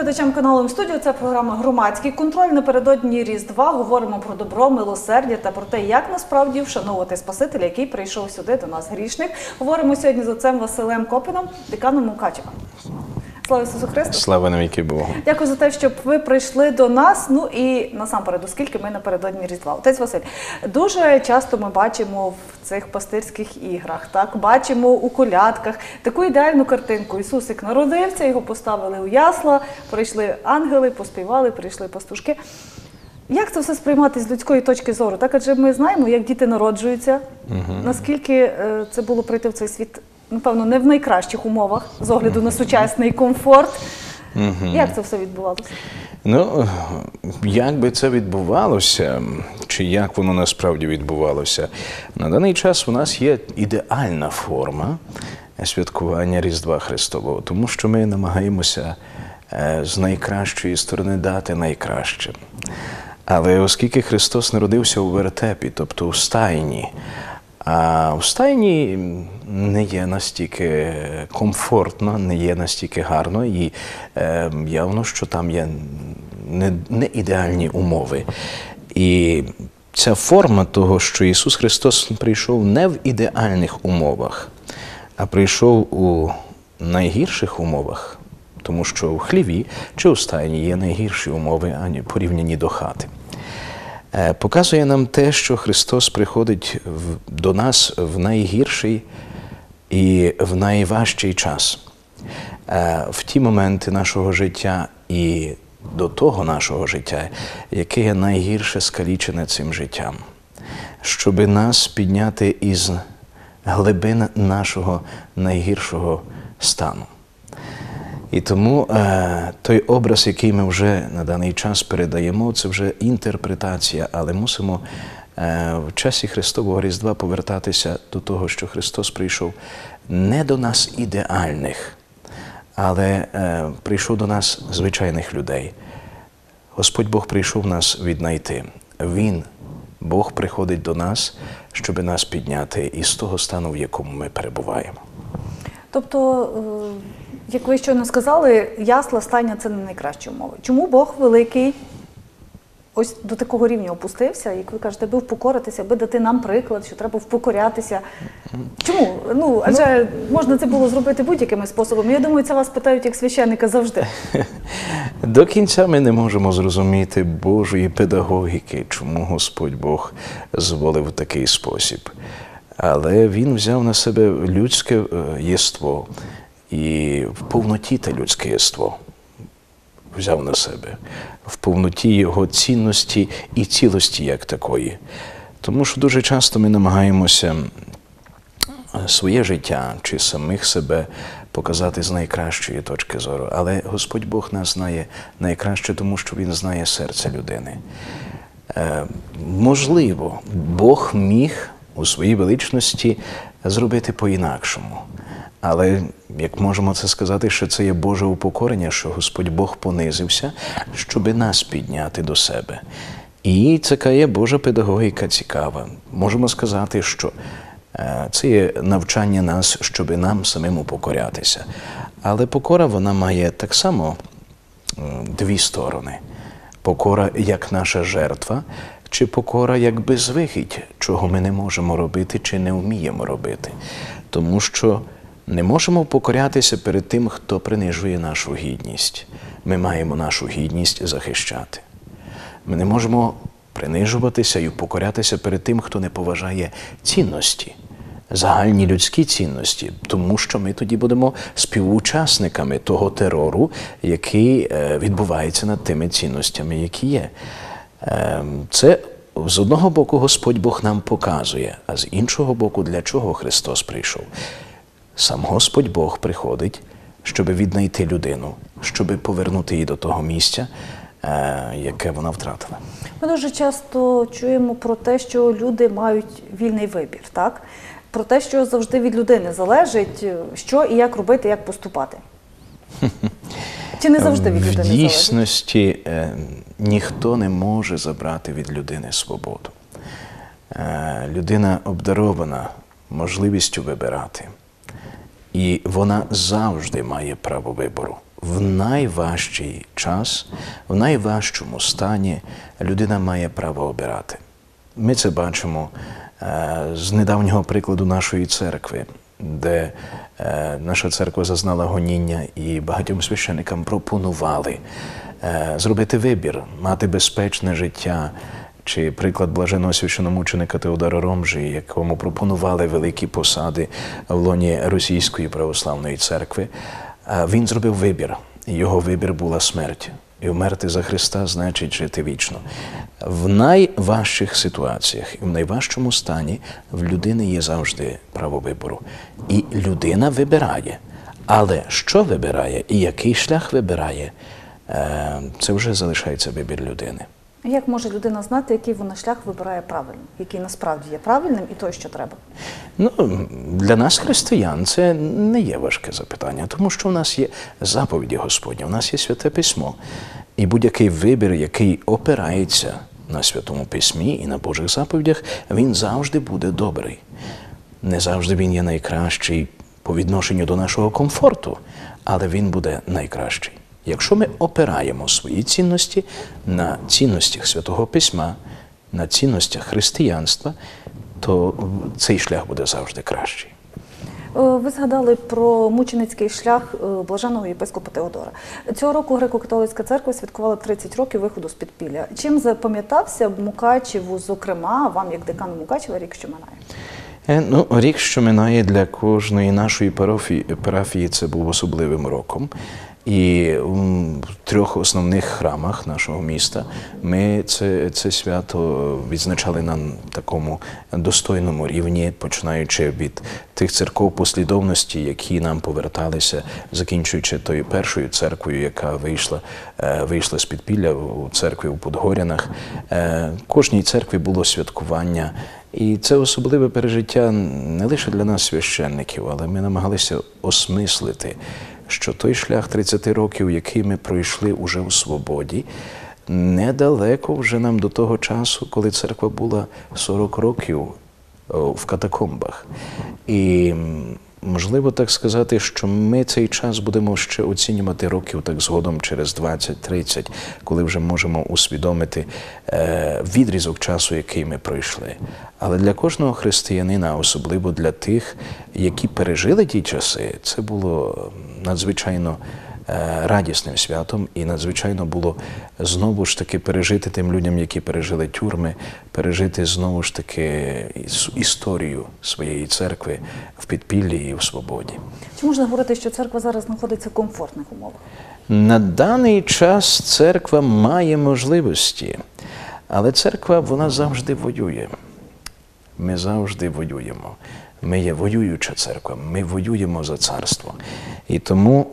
глядачам каналу М-студіо. Це програма «Громадський контроль». Напередодні Різдва говоримо про добро, милосердя та про те, як насправді вшановувати Спасителя, який прийшов сюди до нас грішних. Говоримо сьогодні з отцем Василем Копином, деканом Мукачева. Слава Ісусу Христу! Слава навіки Богу! Дякую за те, щоб ви прийшли до нас. Ну і насамперед, оскільки ми напередодні Різдва. Отець Василь, дуже часто ми бачимо в цих пастирських іграх, так, бачимо у колядках таку ідеальну картинку. Ісусик народився, його поставили у ясла, прийшли ангели, поспівали, прийшли пастушки. Як це все сприймати з людської точки зору? Так, адже ми знаємо, як діти народжуються, наскільки це було прийти в цей світ, напевно, не в найкращих умовах, з огляду на сучасний комфорт. Як це все відбувалося? Ну, як би це відбувалося, чи як воно насправді відбувалося, на даний час у нас є ідеальна форма святкування Різдва Христового, тому що ми намагаємося з найкращої сторони дати найкраще. Але оскільки Христос народився у вертепі, тобто у стайні, а в стайні не є настільки комфортно, не є настільки гарно і явно, що там є не ідеальні умови. І ця форма того, що Ісус Христос прийшов не в ідеальних умовах, а прийшов у найгірших умовах, тому що в хліві чи у стайні є найгірші умови, ані порівняні до хати. Показує нам те, що Христос приходить до нас в найгірший і в найважчий час. В ті моменти нашого життя і до того нашого життя, яке є найгірше скалічене цим життям. Щоби нас підняти із глибин нашого найгіршого стану. І тому той образ, який ми вже на даний час передаємо, це вже інтерпретація, але мусимо в часі Христового Різдва повертатися до того, що Христос прийшов не до нас ідеальних, але прийшов до нас звичайних людей. Господь Бог прийшов нас віднайти. Він, Бог, приходить до нас, щоб нас підняти із того стану, в якому ми перебуваємо. Тобто, як ви щойно сказали, ясла, стайня – це не найкращі умови. Чому Бог великий ось до такого рівня опустився, як ви кажете, аби впокоритися, аби дати нам приклад, що треба впокорятися? Чому? Ну, адже можна це було зробити будь-якими способами. Я думаю, це вас питають як священника завжди. До кінця ми не можемо зрозуміти Божої педагогіки, чому Господь Бог зволив такий спосіб. Але Він взяв на себе людське єство і в повноті те людське єство взяв на себе, в повноті його цінності і цілості як такої. Тому що дуже часто ми намагаємося своє життя чи самих себе показати з найкращої точки зору. Але Господь Бог нас знає найкраще, тому що Він знає серце людини. Можливо, Бог міг у своїй величності зробити по-інакшому. Але, як можемо це сказати, що це є Боже упокорення, що Господь Бог понизився, щоби нас підняти до себе. І така є Божа педагогіка цікава. Можемо сказати, що це є навчання нас, щоби нам самим упокорятися. Але покора, вона має так само дві сторони. Покора як наша жертва, чи покора як безвихідь, чого ми не можемо робити чи не вміємо робити. Тому що не можемо покорятися перед тим, хто принижує нашу гідність. Ми маємо нашу гідність захищати. Ми не можемо принижуватися і покорятися перед тим, хто не поважає цінності, загальні людські цінності, тому що ми тоді будемо співучасниками того терору, який відбувається над тими цінностями, які є. Це з одного боку Господь Бог нам показує, а з іншого боку, для чого Христос прийшов? Сам Господь Бог приходить, щоб віднайти людину, щоб повернути її до того місця, яке вона втратила. Ми дуже часто чуємо про те, що люди мають вільний вибір, так? Про те, що завжди від людини залежить, що і як робити, як поступати. Чи не завжди від людини залежить? В дійсності ніхто не може забрати від людини свободу. Людина обдарована можливістю вибирати. І вона завжди має право вибору. в найважчий час, в найважчому стані людина має право обирати. Ми це бачимо з недавнього прикладу нашої церкви, де наша церква зазнала гоніння і багатьом священикам пропонували зробити вибір, мати безпечне життя, чи приклад блаженного священомученика Теодора Ромжі, якому пропонували великі посади в лоні Російської православної церкви. Він зробив вибір, і його вибір була смерть. І вмерти за Христа значить жити вічно. В найважчих ситуаціях і в найважчому стані в людини є завжди право вибору. І людина вибирає. Але що вибирає і який шлях вибирає, це вже залишається вибір людини. Як може людина знати, який вона шлях вибирає правильно, який насправді є правильним і той, що треба? Ну, для нас, християн, це не є важке запитання, тому що в нас є заповіді Господні, в нас є Святе Письмо. І будь-який вибір, який опирається на Святому Письмі і на Божих заповідях, він завжди буде добрий. Не завжди він є найкращий по відношенню до нашого комфорту, але він буде найкращий. Якщо ми опираємо свої цінності на цінностях Святого Письма, на цінностях християнства, то цей шлях буде завжди кращий. Ви згадали про мученицький шлях блаженного єпископа Теодора. Цього року Греко-католицька церква святкувала 30 років виходу з підпілля. Чим запам'ятався Мукачеву, зокрема, вам як декану Мукачева, рік, що минає? Ну, рік, що минає для кожної нашої парафії, це був особливим роком. І в 3 основних храмах нашого міста ми це свято відзначали на такому достойному рівні, починаючи від тих церков послідовності, які нам поверталися, закінчуючи тою першою церквою, яка вийшла з підпілля у церкві у Подгорянах. Кожній церкві було святкування. І це особливе пережиття не лише для нас, священників, але ми намагалися осмислити, що той шлях 30 років, який ми пройшли уже у свободі, недалеко вже нам до того часу, коли церква була 40 років в катакомбах. І можливо так сказати, що ми цей час будемо ще оцінювати років так згодом через 20-30, коли вже можемо усвідомити відрізок часу, який ми пройшли. Але для кожного християнина, особливо для тих, які пережили ті часи, це було надзвичайно радісним святом, і надзвичайно було знову ж таки пережити тим людям, які пережили тюрми, пережити знову ж таки історію своєї церкви в підпіллі і в свободі. Чи можна говорити, що церква зараз знаходиться в комфортних умовах? На даний час церква має можливості, але церква, вона завжди воює. Ми завжди воюємо. Ми є воююча церква, ми воюємо за царство. І тому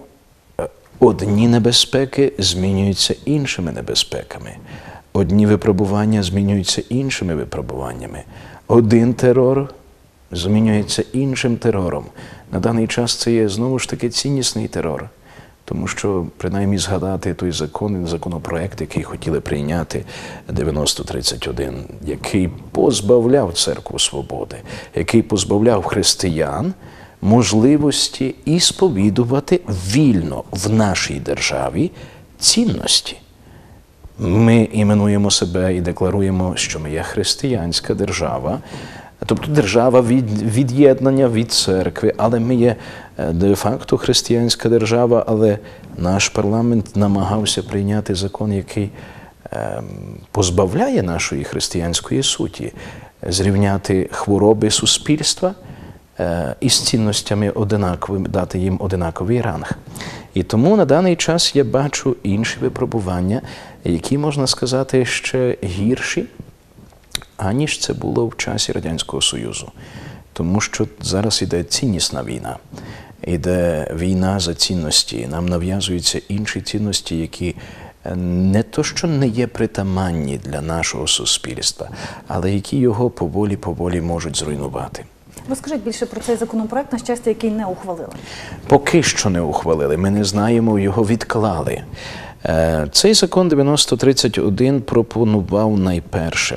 одні небезпеки змінюються іншими небезпеками. Одні випробування змінюються іншими випробуваннями. Один терор змінюється іншим терором. На даний час це є знову ж таки ціннісний терор. Тому що, принаймні, згадати той законопроект, який хотіли прийняти 9031, який позбавляв церкву свободи, який позбавляв християн можливості ісповідувати вільно в нашій державі цінності. Ми іменуємо себе і декларуємо, що ми є християнська держава, тобто держава від'єднання від церкви, але ми є де-факто християнська держава, але наш парламент намагався прийняти закон, який позбавляє нашої християнської суті, зрівняти хвороби суспільства із цінностями одинаковими, дати їм одинаковий ранг. І тому на даний час я бачу інші випробування, які, можна сказати, ще гірші, аніж це було в часі Радянського Союзу. Тому що зараз іде ціннісна війна, іде війна за цінності, нам нав'язуються інші цінності, які не то, що не є притаманні для нашого суспільства, але які його поволі можуть зруйнувати. Розкажіть більше про цей законопроект, на щастя, який не ухвалили. Поки що не ухвалили, ми не знаємо, його відклали. Цей закон 9031 пропонував найперше.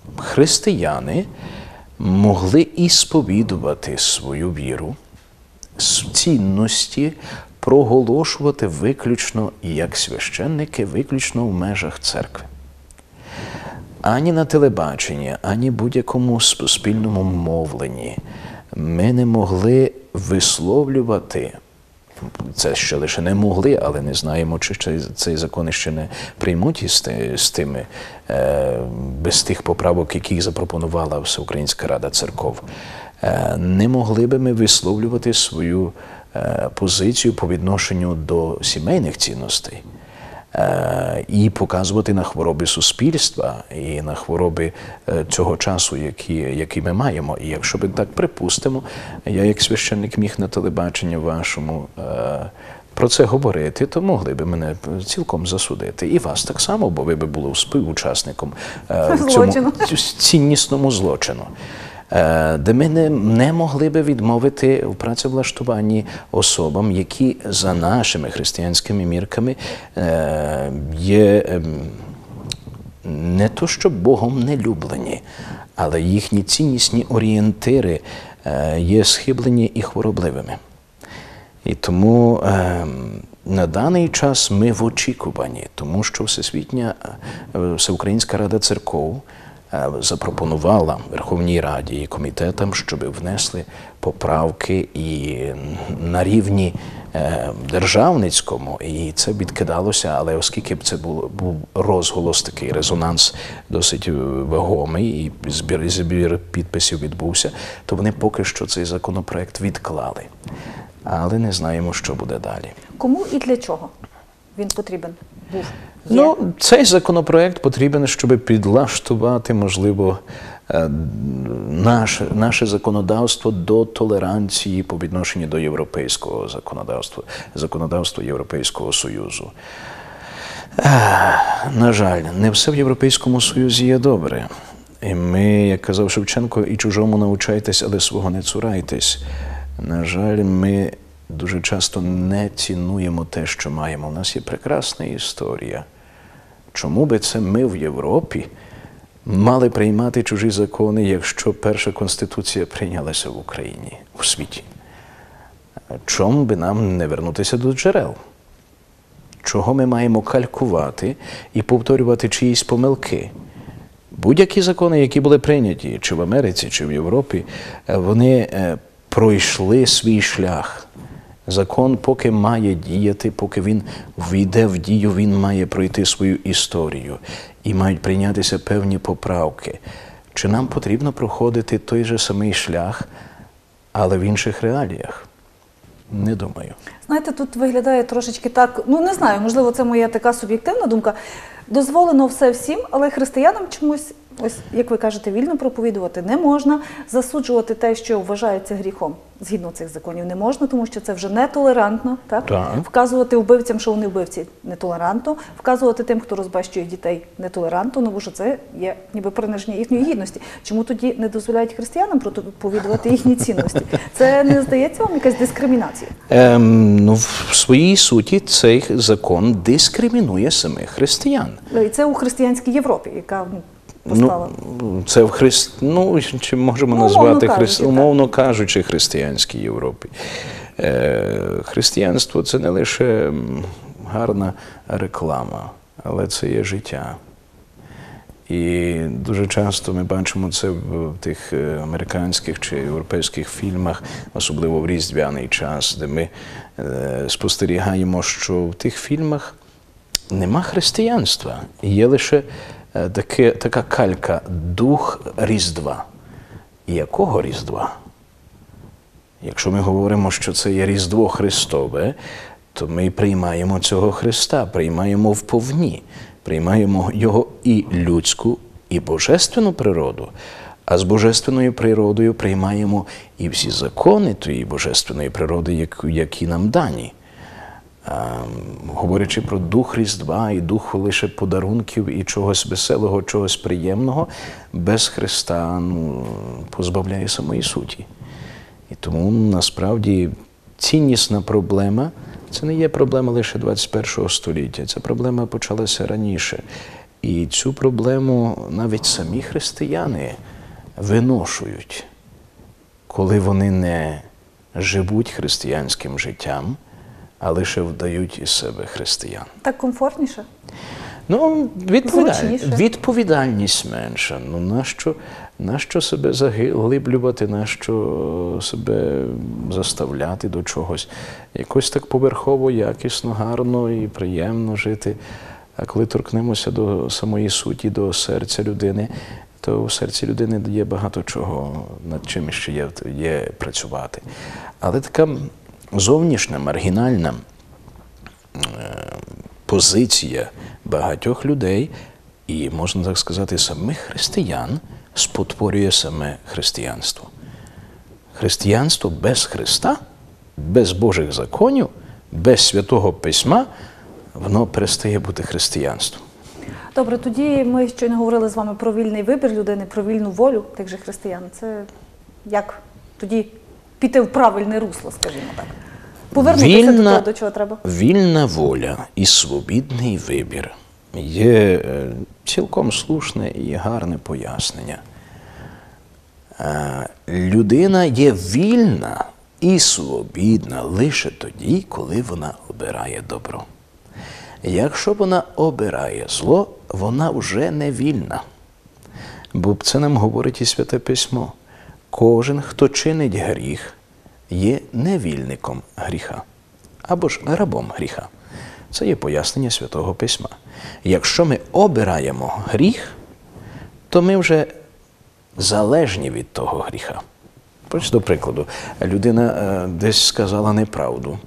Християни могли ісповідувати свою віру цінності проголошувати виключно як священники, виключно в межах церкви. Ані на телебаченні, ані будь-якому суспільному мовленні ми не могли висловлювати, це ще лише не могли, але не знаємо, чи цей закон ще не приймуть з тими, без тих поправок, які запропонувала Всеукраїнська Рада Церков. Не могли би ми висловлювати свою позицію по відношенню до сімейних цінностей і показувати на хвороби суспільства і на хвороби цього часу, які ми маємо. І якщо ми так припустимо, я як священник міг на телебаченні вашому про це говорити, то могли б мене цілком засудити. І вас так само, бо ви б були співучасником в цьому ціннісному злочину. Де ми не могли би відмовити в працевлаштуванні особам, які за нашими християнськими мірками є не то що Богом не люблені, але їхні ціннісні орієнтири є схиблені і хворобливими. І тому на даний час ми в очікуванні, тому що Всеукраїнська Рада Церков запропонувала Верховній Раді і комітетам, щоб внесли поправки і на рівні державницькому, і це відкидалося, але оскільки це був розголос, такий резонанс досить вагомий, і збір підписів відбувся, то вони поки що цей законопроект відклали. Але не знаємо, що буде далі. Кому і для чого він потрібен був? Цей законопроект потрібен, щоб підлаштувати, можливо, наше законодавство до толеранції по відношенню до європейського законодавства Європейського Союзу. На жаль, не все в Європейському Союзі є добре. І ми, як казав Шевченко, і чужому навчайтесь, але свого не цурайтесь. На жаль, ми дуже часто не цінуємо те, що маємо. У нас є прекрасна історія. Чому би це ми в Європі мали приймати чужі закони, якщо перша Конституція прийнялася в Україні, у світі? Чому би нам не вернутися до джерел? Чого ми маємо калькувати і повторювати чиїсь помилки? Будь-які закони, які були прийняті, чи в Америці, чи в Європі, вони пройшли свій шлях. Закон, поки має діяти, поки він війде в дію, він має пройти свою історію. І мають прийнятися певні поправки. Чи нам потрібно проходити той же самий шлях, але в інших реаліях? Не думаю. Знаєте, тут виглядає трошечки так, не знаю, можливо, це моя така суб'єктивна думка. Дозволено все всім, але християнам чомусь, ось як ви кажете, вільно проповідувати не можна, засуджувати те, що вважається гріхом, згідно цих законів, не можна, тому що це вже нетолерантно, так? Так. Вказувати вбивцям, що вони вбивці, нетолерантно, вказувати тим, хто розбещує дітей, нетолерантно, тому що це є ніби приниження їхньої гідності. Чому тоді не дозволяють християнам проповідувати їхні цінності? Це не здається вам якась дискримінація? В своїй суті цей закон дискримінує самих християн. І це у християнській Європі, яка постала. Це чи можемо назвати, умовно кажучи, християнській Європі. Християнство – це не лише гарна реклама, але це є життя. І дуже часто ми бачимо це в тих американських чи європейських фільмах, особливо в різдвяний час, де ми спостерігаємо, що в тих фільмах нема християнства. Є лише така калька – дух Різдва. І якого Різдва? Якщо ми говоримо, що це є Різдво Христове, то ми приймаємо цього Христа, приймаємо вповні, приймаємо Його і людську, і божественну природу, а з божественною природою приймаємо і всі закони тієї божественної природи, які нам дані. Говорячи про дух Різдва і дух лише подарунків і чогось веселого, чогось приємного, без Христа позбавляє самої суті. І тому, насправді, ціннісна проблема – це не є проблема лише 21 століття, ця проблема почалася раніше. І цю проблему навіть самі християни виношують, коли вони не живуть християнським життям, а лише вдають із себе християн. Так комфортніше? Ну, Зручніше. відповідальність менша. Ну, нащо себе заглиблювати, нащо себе заставляти до чогось? Якось так поверхово, якісно, гарно і приємно жити. А коли торкнемося до самої суті, до серця людини, то у серці людини є багато чого, над чим ще є працювати. Але така зовнішня, маргінальна позиція багатьох людей, і, можна так сказати, самих християн, спотворює саме християнство. Християнство без Христа, без Божих законів, без Святого Письма, воно перестає бути християнством. Добре, тоді ми щойно говорили з вами про вільний вибір людини, про вільну волю тих же християн. Це як тоді піти в правильне русло, скажімо так? Повернутися до того, до чого треба? Вільна воля і свобідний вибір є цілком слушне і гарне пояснення. Людина є вільна і свобідна лише тоді, коли вона обирає добро. Якщо вона обирає зло, вона вже не вільна. Бо це нам говорить і Святе Письмо. Кожен, хто чинить гріх, є невільником гріха, або ж рабом гріха. Це є пояснення Святого Письма. Якщо ми обираємо гріх, то ми вже залежні від того гріха. Ось, до прикладу, людина десь сказала неправду.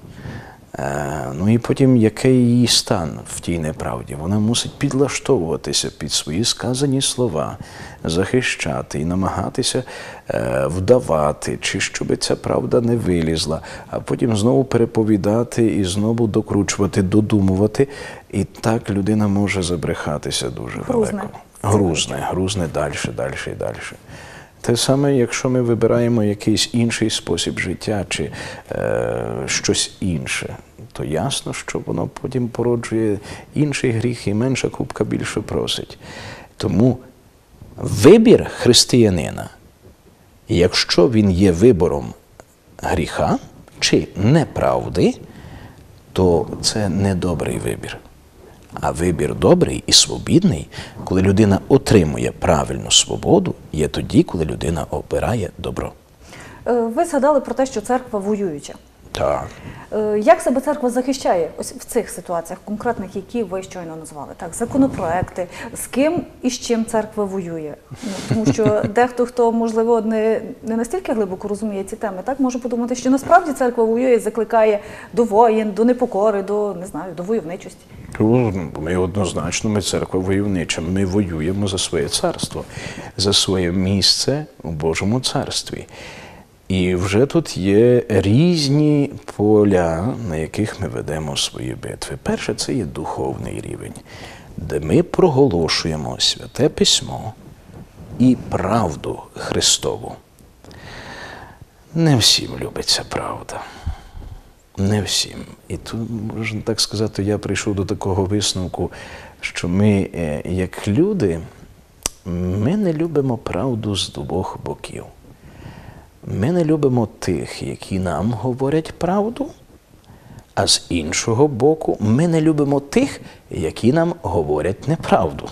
Ну і потім, який її стан в тій неправді? Вона мусить підлаштовуватися під свої сказані слова, захищати і намагатися вдавати, чи щоб ця правда не вилізла, а потім знову переповідати і знову докручувати, додумувати. І так людина може забрехатися дуже далеко. Грузне далі і далі. Те саме, якщо ми вибираємо якийсь інший спосіб життя чи щось інше, то ясно, що воно потім породжує інший гріх і менша купка більше просить. Тому вибір християнина, якщо він є вибором гріха чи неправди, то це не добрий вибір. А вибір добрий і свобідний, коли людина отримує правильну свободу, є тоді, коли людина обирає добро. Ви згадали про те, що церква воююча. Так. Як себе церква захищає ось в цих ситуаціях конкретних, які ви щойно назвали? Так, законопроекти, з ким і з чим церква воює? Тому що дехто, хто, можливо, не настільки глибоко розуміє ці теми, так, може подумати, що насправді церква воює і закликає до воїн, до непокори, до, не знаю, до войовничості. Ми однозначно, ми церква войовнича, ми воюємо за своє царство, за своє місце у Божому царстві. І вже тут є різні поля, на яких ми ведемо свої битви. Перше – це є духовний рівень, де ми проголошуємо Святе Письмо і правду Христову. Не всім любиться правда. Не всім. І тут, можна так сказати, я прийшов до такого висновку, що ми, як люди, ми не любимо правду з двох боків. Ми не любимо тих, які нам говорять правду, а з іншого боку, ми не любимо тих, які нам говорять неправду.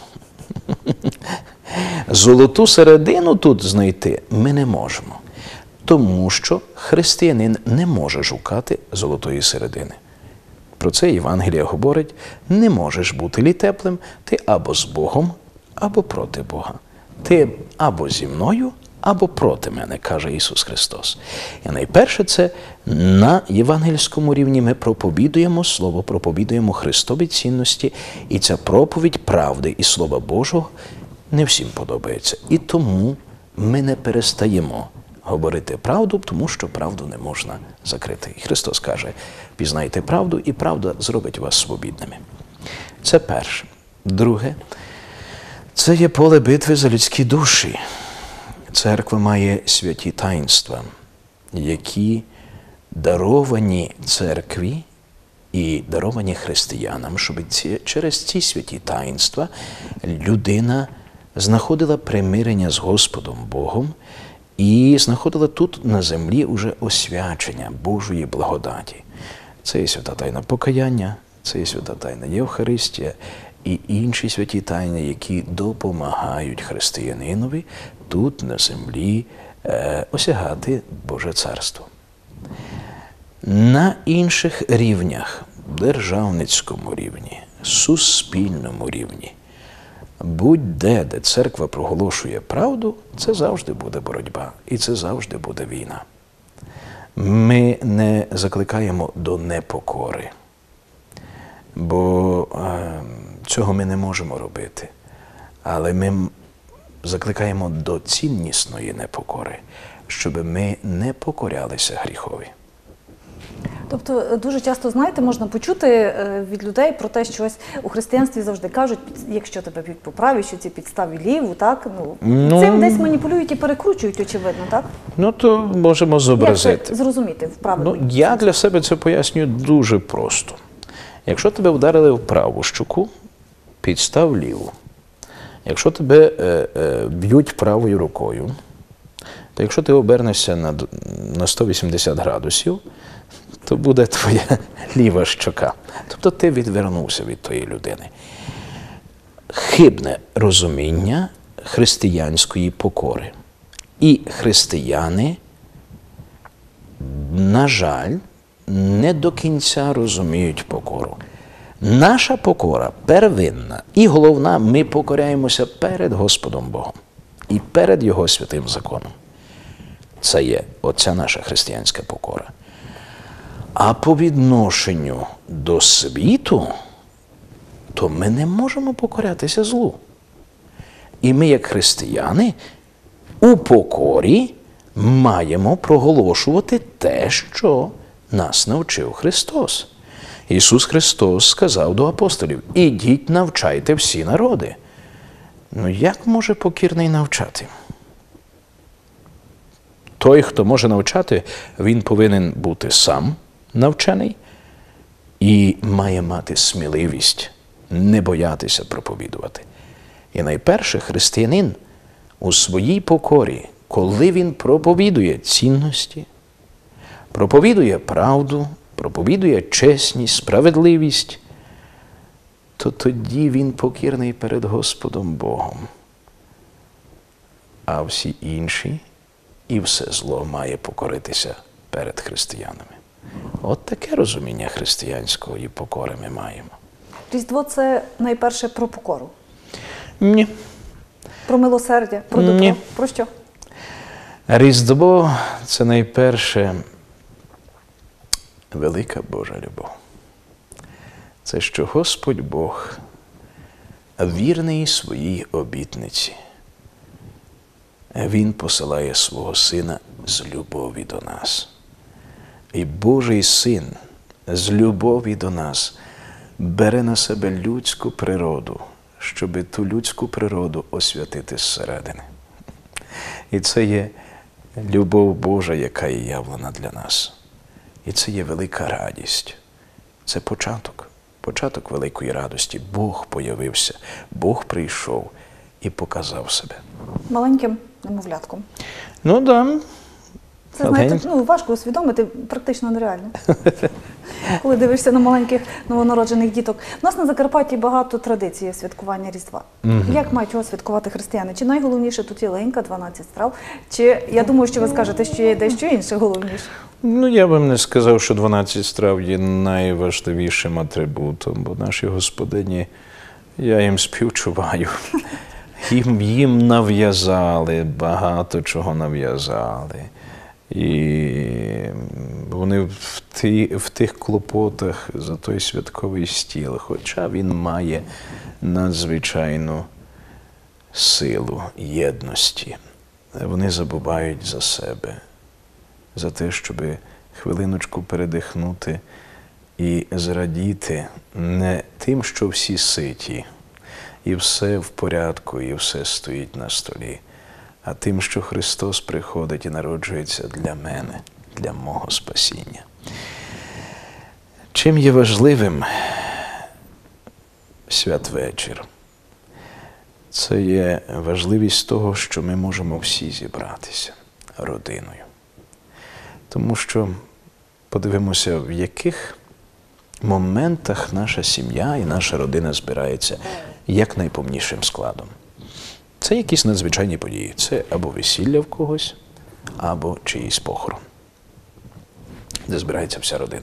Золоту середину тут знайти ми не можемо, тому що християнин не може шукати золотої середини. Про це Євангелія говорить: не можеш бути літеплим, ти або з Богом, або проти Бога. Ти або зі мною, або проти мене, каже Ісус Христос. І найперше це на євангельському рівні ми проповідуємо Слово, проповідуємо Христові цінності, і ця проповідь правди і Слова Божого не всім подобається. І тому ми не перестаємо говорити правду, тому що правду не можна закрити. І Христос каже: пізнайте правду, і правда зробить вас свобідними. Це перше. Друге, це є поле битви за людські душі. Церква має святі таїнства, які даровані церкві і даровані християнам, щоб через ці святі таїнства людина знаходила примирення з Господом Богом і знаходили тут на землі уже освячення Божої благодаті. Це і свята тайна покаяння, це і свята тайна Євхаристія, і інші святі тайни, які допомагають християнинові тут на землі осягати Боже Царство. На інших рівнях, державницькому рівні, суспільному рівні, будь-де, де церква проголошує правду, це завжди буде боротьба і це завжди буде війна. Ми не закликаємо до непокори, бо цього ми не можемо робити. Але ми закликаємо до ціннісної непокори, щоб ми не покорялися гріхові. Тобто дуже часто, знаєте, можна почути від людей про те, що ось у християнстві завжди кажуть, якщо тебе б'ють по правій щоці, підставі ліву, так? Цим десь маніпулюють і перекручують, очевидно, так? То можемо зобразити. Як це зрозуміти в правильному? Я для себе це пояснюю дуже просто. Якщо тебе вдарили в праву щоку, підстав ліву. Якщо тебе б'ють правою рукою, то якщо ти обернешся на 180 градусів, то буде твоя ліва щока. Тобто ти відвернувся від тої людини. Хибне розуміння християнської покори. І християни, на жаль, не до кінця розуміють покору. Наша покора первинна і головна, ми покоряємося перед Господом Богом і перед Його святим законом. Це є оця наша християнська покора. А по відношенню до світу, то ми не можемо покорятися злу. І ми, як християни, у покорі маємо проголошувати те, що нас навчив Христос. Ісус Христос сказав до апостолів: «Ідіть, навчайте всі народи». Як може покірний навчати? Той, хто може навчати, він повинен бути сам навчений і має мати сміливість не боятися проповідувати. І найперше, християнин у своїй покорі, коли він проповідує цінності, проповідує правду, проповідує чесність, справедливість, то тоді він покірний перед Господом Богом. А всі інші і все зло має покоритися перед християнами. От таке розуміння християнської покори ми маємо. Різдво – це найперше про покору? Ні. Про милосердя? Про добро? Ні. Про що? Різдво – це найперше велика Божа любов. Це що Господь Бог вірний своїй обітниці. Він посилає свого Сина з любові до нас. І Божий Син з любові до нас бере на себе людську природу, щоб ту людську природу освятити зсередини. І це є любов Божа, яка є явлена для нас. І це є велика радість. Це початок великої радості. Бог появився, Бог прийшов і показав себе. Маленьким немовлятком. Да. Це, знаєте, важко усвідомити, практично нереально. Коли дивишся на маленьких новонароджених діток. У нас на Закарпатті багато традицій святкування Різдва. Як мають його святкувати християни? Чи найголовніше тут ялинка, 12 страв? Чи, я думаю, що ви скажете, що є дещо інше головніше? Я б не сказав, що 12 страв є найважливішим атрибутом, бо наші господині, я їм співчуваю. Їм нав'язали, багато чого нав'язали. І вони в тих клопотах за той святковий стіл, хоча він має надзвичайну силу єдності, вони забувають за себе, за те, щоб хвилиночку передихнути і зрадіти не тим, що всі ситі, і все в порядку, і все стоїть на столі, а тим, що Христос приходить і народжується для мене, для мого спасіння. Чим є важливим святвечір? Це є важливість того, що ми можемо всі зібратися. родиною. Тому що подивимося, в яких моментах наша сім'я і наша родина збирається як найповнішим складом. Це якісь надзвичайні події. Це або весілля в когось, або чиїсь похорон, де збирається вся родина.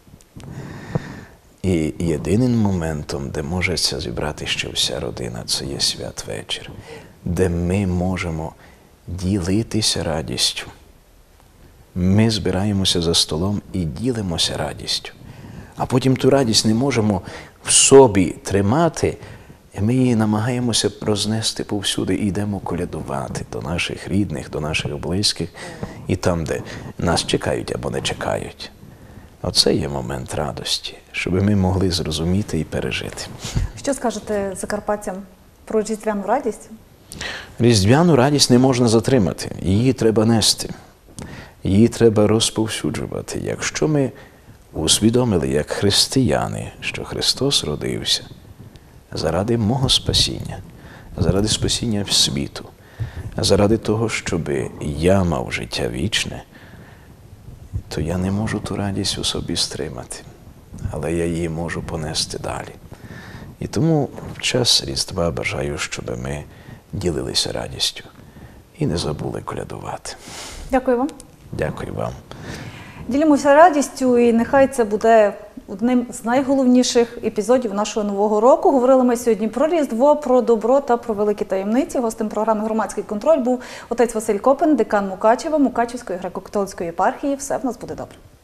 І єдиним моментом, де може зібрати ще вся родина, це є святвечір, де ми можемо ділитися радістю. Ми збираємося за столом і ділимося радістю. А потім ту радість не можемо в собі тримати, і ми її намагаємося рознести повсюди і йдемо колядувати до наших рідних, до наших близьких, і там, де нас чекають або не чекають. Оце є момент радості, щоб ми могли зрозуміти і пережити. Що скажете закарпатцям про різдвяну радість? Різдвяну радість не можна затримати, її треба нести, її треба розповсюджувати. Якщо ми усвідомили, як християни, що Христос родився заради мого спасіння, заради спасіння світу, заради того, щоб я мав життя вічне, то я не можу ту радість у собі стримати, але я її можу понести далі. І тому в час Різдва бажаю, щоб ми ділилися радістю і не забули колядувати. Дякую вам. Дякую вам. Ділимося радістю, і нехай це буде одним з найголовніших епізодів нашого нового року. Говорили ми сьогодні про Різдво, про добро та про великі таємниці. Гостем програми «Громадський контроль» був отець Василь Копин, декан Мукачева, Мукачівської греко-католицької єпархії. Все в нас буде добре.